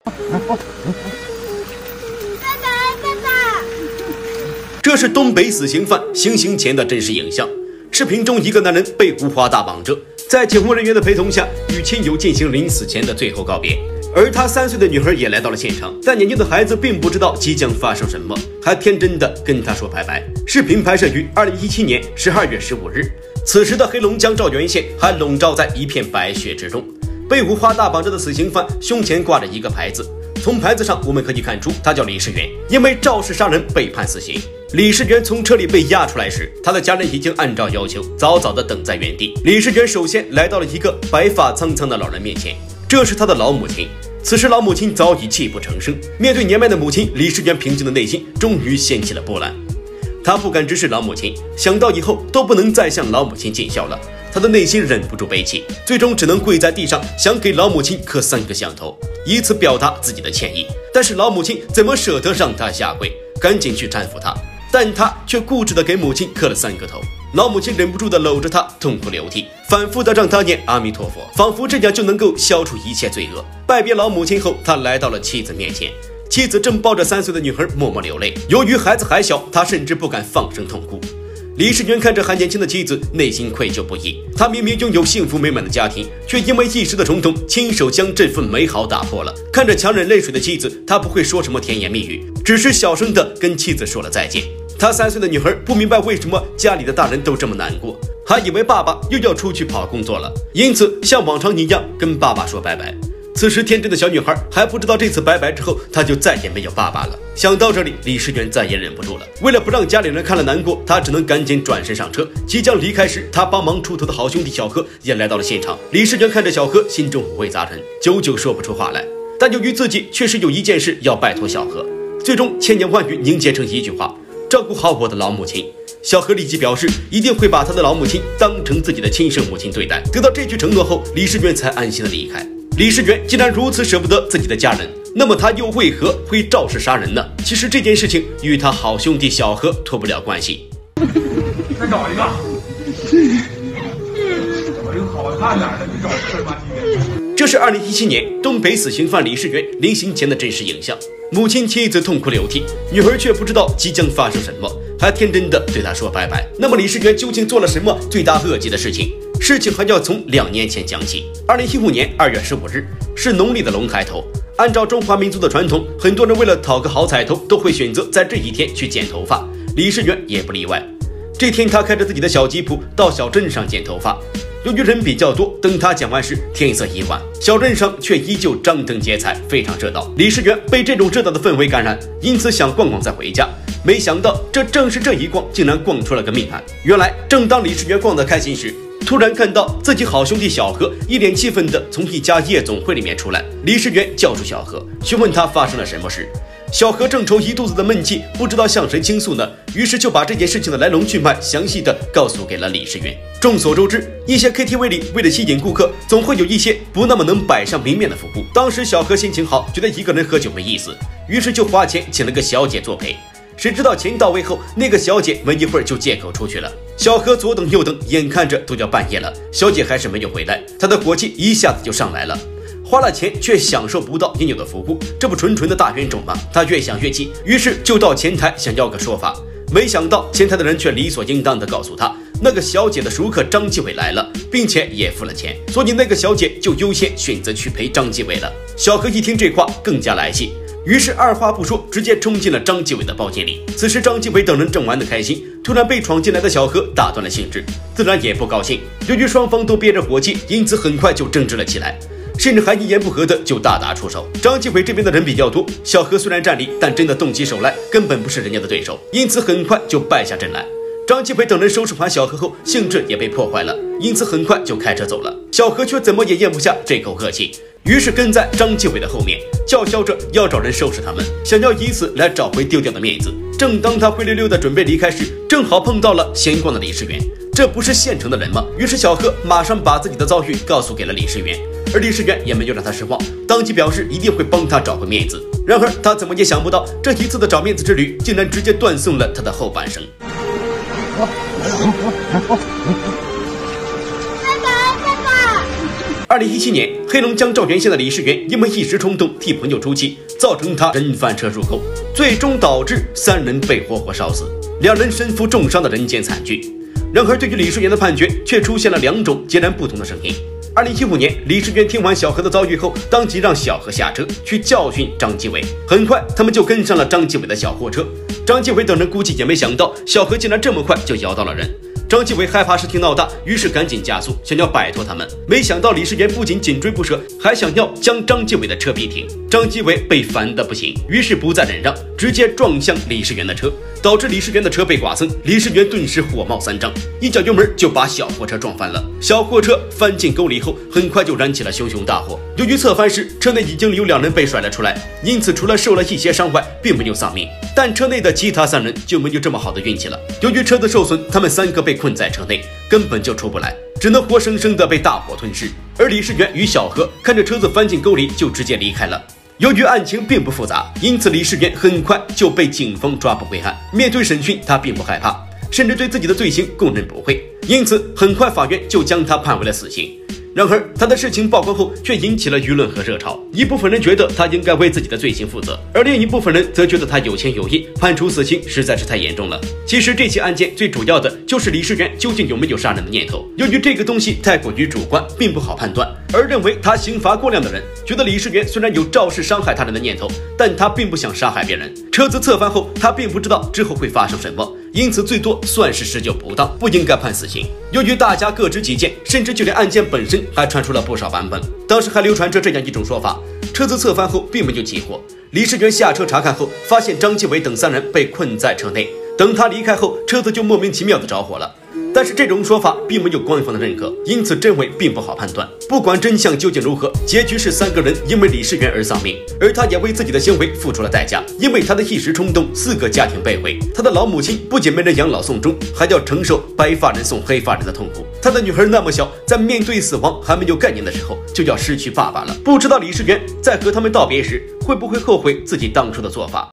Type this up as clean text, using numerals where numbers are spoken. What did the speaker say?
这是东北死刑犯行刑前的真实影像。视频中，一个男人被五花大绑着，在警务人员的陪同下，与亲友进行临死前的最后告别。而他3岁的女孩也来到了现场，但年幼的孩子并不知道即将发生什么，还天真的跟他说拜拜。视频拍摄于2017年12月15日，此时的黑龙江赵源县还笼罩在一片白雪之中。被五花大绑着的死刑犯胸前挂着一个牌子，从牌子上我们可以看出他叫李世元，因为肇事杀人被判死刑。李世元从车里被押出来时，他的家人已经按照要求早早的等在原地。李世元首先来到了一个白发苍苍的老人面前，这是他的老母亲。此时老母亲早已泣不成声，面对年迈的母亲，李世元平静的内心终于掀起了波澜。他不敢直视老母亲，想到以后都不能再向老母亲尽孝了，他的内心忍不住悲泣，最终只能跪在地上，想给老母亲磕3个响头，以此表达自己的歉意。但是老母亲怎么舍得让他下跪，赶紧去搀扶他，但他却固执地给母亲磕了3个头。老母亲忍不住地搂着他，痛哭流涕，反复地让他念阿弥陀佛，仿佛这样就能够消除一切罪恶。拜别老母亲后，他来到了妻子面前，妻子正抱着3岁的女孩默默流泪。由于孩子还小，他甚至不敢放声痛哭。李世元看着还年轻的妻子，内心愧疚不已。他明明拥有幸福美满的家庭，却因为一时的冲动，亲手将这份美好打破了。看着强忍泪水的妻子，他不会说什么甜言蜜语，只是小声地跟妻子说了再见。他3岁的女孩不明白为什么家里的大人都这么难过，还以为爸爸又要出去跑工作了，因此像往常一样跟爸爸说拜拜。此时天真的小女孩还不知道，这次拜拜之后，她就再也没有爸爸了。想到这里，李世元再也忍不住了。为了不让家里人看了难过，他只能赶紧转身上车。即将离开时，他帮忙出头的好兄弟小何也来到了现场。李世元看着小何，心中五味杂陈，久久说不出话来。但由于自己确实有一件事要拜托小何，最终千言万语凝结成一句话：照顾好我的老母亲。小何立即表示一定会把他的老母亲当成自己的亲生母亲对待。得到这句承诺后，李世元才安心的离开。李世元既然如此舍不得自己的家人，那么他又为何会肇事杀人呢？其实这件事情与他好兄弟小何脱不了关系。 再找一个，找一个好看点的，你找正儿八经。 这是2017年东北死刑犯李世元临刑前的真实影像。母亲妻子痛哭流涕，女儿却不知道即将发生什么，还天真的对他说拜拜。那么李世元究竟做了什么罪大恶极的事情？事情还要从2年前讲起。2015年2月15日是农历的龙抬头，按照中华民族的传统，很多人为了讨个好彩头，都会选择在这一天去剪头发。李世元也不例外。这天，他开着自己的小吉普到小镇上剪头发。由于人比较多，等他讲完时，天色已晚，小镇上却依旧张灯结彩，非常热闹。李世元被这种热闹的氛围感染，因此想逛逛再回家。没想到，这正是这一逛，竟然逛出了个命案。原来，正当李世元逛得开心时，突然看到自己好兄弟小何一脸气愤地从一家夜总会里面出来。李世元叫住小何，询问他发生了什么事。小何正愁一肚子的闷气，不知道向谁倾诉呢，于是就把这件事情的来龙去脉详细的告诉给了李世元。众所周知，一些 KTV 里为了吸引顾客，总会有一些不那么能摆上明面的服务。当时小何心情好，觉得一个人喝酒没意思，于是就花钱请了个小姐作陪。谁知道钱到位后，那个小姐没一会儿就借口出去了。小何左等右等，眼看着都要半夜了，小姐还是没有回来，他的火气一下子就上来了。花了钱却享受不到应有的服务，这不纯纯的大冤种吗？他越想越气，于是就到前台想要个说法。没想到前台的人却理所应当地告诉他，那个小姐的熟客张继伟来了，并且也付了钱，所以那个小姐就优先选择去陪张继伟了。小何一听这话更加来气，于是二话不说，直接冲进了张继伟的包间里。此时张继伟等人正玩得开心，突然被闯进来的小何打断了兴致，自然也不高兴。由于双方都憋着火气，因此很快就争执了起来，甚至还一言不合的就大打出手。张继伟这边的人比较多，小何虽然占理，但真的动起手来根本不是人家的对手，因此很快就败下阵来。张继伟等人收拾完小何后，兴致也被破坏了，因此很快就开车走了。小何却怎么也咽不下这口恶气，于是跟在张继伟的后面，叫嚣着要找人收拾他们，想要以此来找回丢掉的面子。正当他灰溜溜的准备离开时，正好碰到了闲逛的李世元。这不是县城的人吗？于是小何马上把自己的遭遇告诉给了李世元，而李世元也没有让他失望，当即表示一定会帮他找回面子。然而他怎么也想不到，这一次的找面子之旅竟然直接断送了他的后半生。 2017年，黑龙江赵源县的李世元因为一时冲动替朋友出气，造成他人翻车入沟，最终导致3人被活活烧死，2人身负重伤的人间惨剧。然而，对于李世元的判决却出现了2种截然不同的声音。2015年，李世元听完小何的遭遇后，当即让小何下车去教训张继伟。很快，他们就跟上了张继伟的小货车。张继伟等人估计也没想到，小何竟然这么快就摇到了人。张继伟害怕事情闹大，于是赶紧加速，想要摆脱他们。没想到李世元不仅紧追不舍，还想要将张继伟的车逼停。张继伟被烦得不行，于是不再忍让，直接撞向李世元的车，导致李世元的车被剐蹭。李世元顿时火冒三丈，一脚油门就把小货车撞翻了。小货车翻进沟里后，很快就燃起了熊熊大火。由于侧翻时车内已经有2人被甩了出来，因此除了受了一些伤外，并没有丧命。但车内的其他3人就没有这么好的运气了。由于车子受损，他们3个被困在车内，根本就出不来，只能活生生的被大火吞噬。而李世元与小何看着车子翻进沟里，就直接离开了。由于案情并不复杂，因此李世元很快就被警方抓捕归案。面对审讯，他并不害怕，甚至对自己的罪行供认不讳，因此很快法院就将他判为了死刑。然而，他的事情曝光后，却引起了舆论和热潮。一部分人觉得他应该为自己的罪行负责，而另一部分人则觉得他有情有义，判处死刑实在是太严重了。其实这起案件最主要的就是李世元究竟有没有杀人的念头。由于这个东西太过于主观，并不好判断。而认为他刑罚过量的人，觉得李世元虽然有肇事伤害他人的念头，但他并不想杀害别人。车子侧翻后，他并不知道之后会发生什么，因此最多算是施救不当，不应该判死刑。由于大家各执己见，甚至就连案件本身还传出了不少版本。当时还流传着这样一种说法：车子侧翻后并没有起火，李世元下车查看后，发现张继伟等3人被困在车内，等他离开后，车子就莫名其妙的着火了。但是这种说法并没有官方的认可，因此真伪并不好判断。不管真相究竟如何，结局是3个人因为李世元而丧命，而他也为自己的行为付出了代价。因为他的一时冲动，4个家庭被毁，他的老母亲不仅没人养老送终，还要承受白发人送黑发人的痛苦。他的女儿那么小，在面对死亡还没有概念的时候，就要失去爸爸了。不知道李世元在和他们道别时，会不会后悔自己当初的做法。